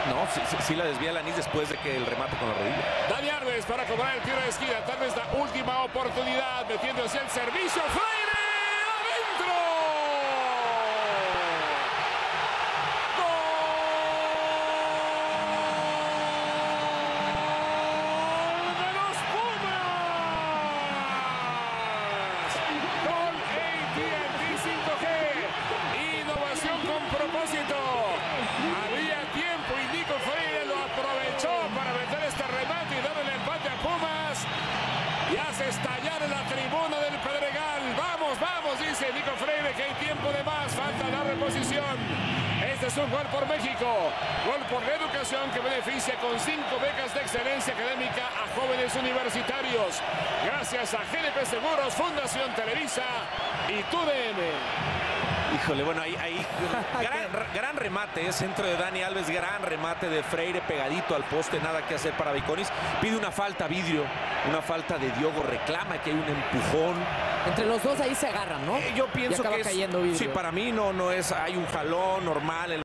No, sí la desvía Alanis después de que el remate con la rodilla. Dani Alves para cobrar el tiro de esquina. Tal vez la última oportunidad. Metiendo hacia el servicio. ¡Freire! ¡Adentro! Había tiempo y Nico Freire lo aprovechó para meter este remate y darle el empate a Pumas. Y hace estallar en la tribuna del Pedregal. Vamos, vamos, dice Nico Freire, que hay tiempo de más. Falta la reposición. Este es un gol por México. Gol por la educación que beneficia con 5 becas de excelencia académica a jóvenes universitarios. Gracias a GNP Seguros, Fundación Televisa y TUDN. Híjole, bueno, ahí gran remate, centro de Dani Alves, gran remate de Freire pegadito al poste, nada que hacer para Viconis. Pide una falta Vidrio, una falta de Diogo, reclama que hay un empujón. Entre los dos ahí se agarran, ¿no? Yo pienso que es, cayendo Vidrio. Sí, para mí no es, hay un jalón normal.